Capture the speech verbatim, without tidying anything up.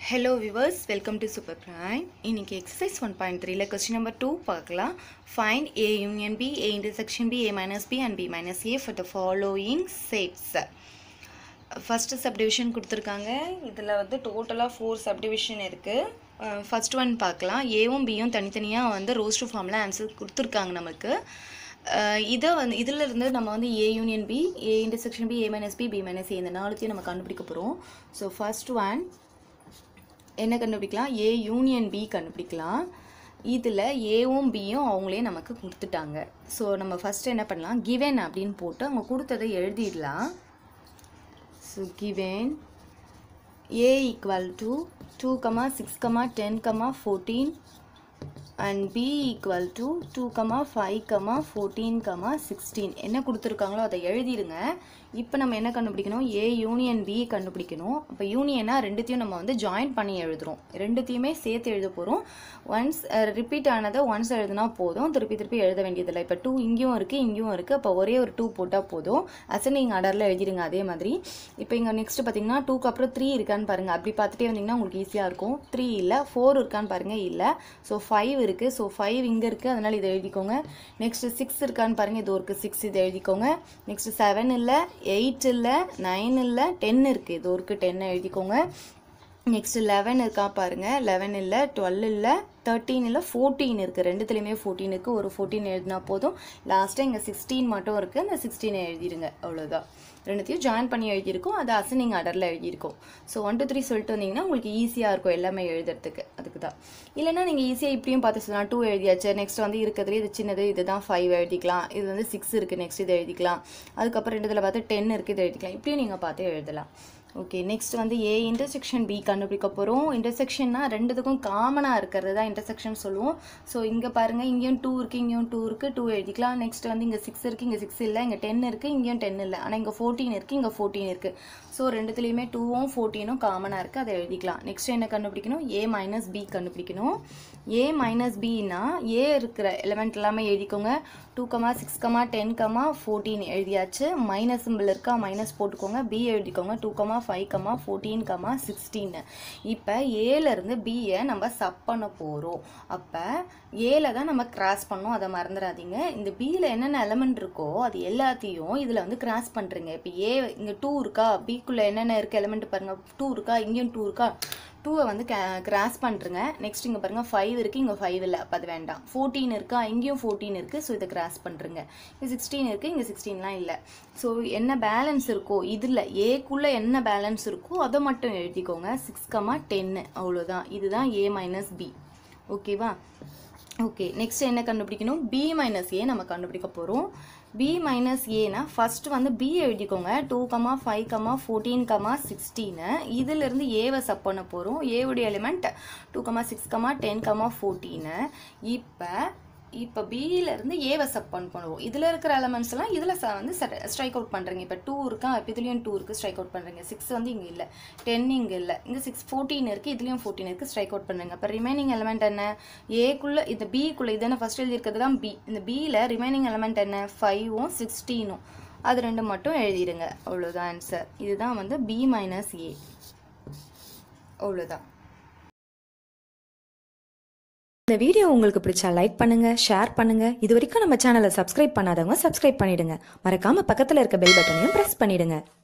Hello viewers, welcome to Super Prime. இன்னைக்கு exercise one point three ல question number two பார்க்கலாம். Find A union B, A intersection B, A minus B and B minus A for the following sets. First subdivision கொடுத்திருக்காங்க. இதுல வந்து டோட்டலா four subdivision இருக்கு. First one பார்க்கலாம். A வும் B யும் தனித்தனியா வந்து rows to formல ஆன்சர் கொடுத்திருக்காங்க நமக்கு. இத வந்து இதில இருந்து நம்ம வந்து A union B, A intersection B, A minus B, B minus A இந்த நாலுத்தையும் நம்ம கண்டுபிடிக்க போறோம். So first one என்ன கண்டுபிடிக்கலாம் A யூனியன் B கண்டுபிடிக்கலாம் இதுல A வும் B யும் அவங்களே நமக்கு கொடுத்துட்டாங்க சோ நம்ம ஃபர்ஸ்ட் என்ன பண்ணலாம் given அப்படினு போட்டு அவங்க கொடுத்ததை எழுதிடலாம் so given A equal to two, six, ten, fourteen and B equal to two, five, fourteen, sixteen என்ன கொடுத்திருக்காங்களோ அதை எழுதிடுங்க இப்போ நம்ம என்ன கண்டுபிடிக்கணும் A யூனியன் B கண்டுபிடிக்கணும் அப்ப யூனியனா ரெண்டுத்தையும் நம்ம வந்து ஜாயின் பண்ணி எழுதுறோம் ரெண்டுத்தையுமே சேர்த்து எழுத போறோம் once ரிப்பீட் ஆனதை once எழுதுனா போதும் திருப்பி திருப்பி எழுத வேண்டியது இல்ல இப்போ two இங்கேயும் இருக்கு இங்கேயும் இருக்கு அப்ப ஒரே ஒரு two போட்டா போதும் அசெண்டிங் ஆர்டர்ல எழுதிடுங்க அதே மாதிரி இப்போ இங்க நெக்ஸ்ட் பாத்தீங்கன்னா two க்கு அப்புறம் three இருக்கான்னு பாருங்க அப்படி பார்த்துட்டே வந்தீங்கன்னா உங்களுக்கு ஈஸியா இருக்கும் three இல்ல four இருக்கான்னு பாருங்க இல்ல சோ five இருக்கு சோ five இங்க இருக்கு அதனால இத எழுதிக்கோங்க நெக்ஸ்ட் six இருக்கான்னு பாருங்க இது ஒருக்கு six இத எழுதிக்கோங்க நெக்ஸ்ட் seven இல்ல eight இல்ல nine இல்ல ten இருக்கு இது ஒருக்கு ten எழுதிக்கோங்க நெக்ஸ்ட் eleven இருக்கா பாருங்க eleven இல்ல twelve இல்ல thirteen இல்ல fourteen இருக்கு ரெண்டுத்துலயுமே fourteen இருக்கு ஒரு fourteen எழுதினா போதும் லாஸ்டா இங்க sixteen மட்டும் இருக்கு அந்த sixteen எழுதிடுங்க அவ்வளவுதான் ரெண்டுத்தையும் ஜாயின் பண்ணி எழுதி இருக்கோம் அது அசெண்டிங் ஆர்டர்ல எழுதி இருக்கோம் சோ one two three சொல்லிட்டு வந்தீங்கன்னா உங்களுக்கு ஈஸியா இருக்கும் எல்லாமே எழுதுறதுக்கு அதுக்கு தான் இல்லனா நீங்க ஈஸியா இப்படியும் பார்த்து சொல்லலாம் two எழுதியாச்சு நெக்ஸ்ட் வந்து இருக்குதுல இது சின்னது இதுதான் five எழுதிக்கலாம் இது வந்து six இருக்கு நெக்ஸ்ட் இத எழுதிக்கலாம் அதுக்கு அப்புறம் ரெண்டுத்துல பார்த்து ten இருக்கு இத எழுதிக்கலாம் இப்படியும் நீங்க பார்த்து எழுதலாம் ஓகே நெக்ஸ்ட் வந்து A intersection B கண்டுபிடிக்க போறோம் இன்டர்செக்ஷன்னா ரெண்டுத்துக்கும் காமனா இருக்குறது தான் இன்டர்செக்ஷன் சொல்லுவோம் சோ இங்க பாருங்க இங்கேயும் two இருக்கு இங்கேயும் two இருக்கு two எழுதிக்கலாம் நெக்ஸ்ட் வந்து இங்க six இருக்கு இங்க six இல்ல இங்க ten இருக்கு இங்கேயும் ten இல்ல ஆனா இங்க fourteen இருக்கு இங்க fourteen இருக்கு சோ ரெண்டுத்துலயுமே two உம் fourteen உம் காமனா இருக்கு அதை எழுதிக்கலாம் நெக்ஸ்ட் என்ன கண்டுபிடிக்கணும் A minus B கண்டுபிடிக்கணும் A minus B னா A இருக்கிற எலிமெண்ட் எல்லாமே எழுதிக்கோங்க two, six, ten, fourteen எழுதியாச்சு மைனஸ் சிம்பல் இருக்கா மைனஸ் போட்டுக்கோங்க B எழுதிக்கோங்க two, five, fourteen, sixteen இப்போ A ல இருந்து B யை நம்ம சப் பண்ண போறோம் அப்ப A ல தான் நம்ம கிராஸ் பண்ணோம் அத மறந்துடாதீங்க இந்த B ல என்னென்ன எலிமெண்ட் இருக்கோ அது எல்லாத்தையும் இதுல வந்து கிராஸ் பண்றீங்க இப்போ A இங்க two இருக்கா B க்குள்ள என்னென்ன இருக்கு எலிமெண்ட் பாருங்க two இருக்கா இங்கேயும் two இருக்கா two வந்து கிராஸ் பண்றீங்க நெக்ஸ்ட் இங்க பாருங்க five இருக்கு இங்க five இல்ல அப்ப அது வேண்டாம் fourteen இருக்கா இங்கேயும் fourteen இருக்கு சோ இத கிராஸ் பண்றீங்க இங்க sixteen இருக்கு இங்க sixteen லாம் இல்ல சோ என்ன பேலன்ஸ் இருக்கோ இதுல A க்குள்ள என்ன பேலன்ஸ் இருக்கோ அத மட்டும் எழுதிக்கோங்க six, ten அவ்வளவுதான் இதுதான் A minus B ஓகேவா ஓகே நெக்ஸ்ட் என்ன கண்டுபிடிக்கணும் B minus A நம்ம கண்டுபிடிக்க போறோம் B minus A னா first வந்து B எழுதிக்கோங்க two, five, fourteen, sixteen இதில இருந்து A வை சப் பண்ண போறோம் A உடைய element two, six, ten, fourteen இப்போ இப்போ B ல இருந்து A வை சப் பண்ணுவோம் இதுல இருக்கிற எலிமெண்ட்ஸ் எல்லாம் இதுல வந்து ஸ்ட்ரைக் அவுட் பண்றீங்க இப்போ two இருக்கா இதுலயும் two இருக்கு ஸ்ட்ரைக் அவுட் பண்றீங்க six வந்து இங்க இல்ல ten இங்க இல்ல இங்க six fourteen இருக்கு இதுலயும் fourteen இருக்கு ஸ்ட்ரைக் அவுட் பண்றீங்க அப்ப ரிமைனிங் எலிமெண்ட் என்ன A குள்ள இந்த B குள்ள இதன ஃபர்ஸ்ட் எழுதி இருக்கிறது தான் B இந்த B ல ரிமைனிங் எலிமெண்ட் என்ன five உம் sixteen உம் அது ரெண்டு மட்டும் எழுதிடுங்க அவ்வளவுதான் ஆன்சர் இதுதான் வந்து B minus A அவ்வளவுதான் இந்த வீடியோ உங்களுக்கு பிடிச்சா லைக் பண்ணுங்க ஷேர் பண்ணுங்க இதுவரைக்கும் நம்ம சேனலை சப்ஸ்கிரைப் பண்ணாதவங்க சப்ஸ்கிரைப் பண்ணிடுங்க மறக்காம பக்கத்துல இருக்க பெல் பட்டனையும் பிரஸ் பண்ணிடுங்க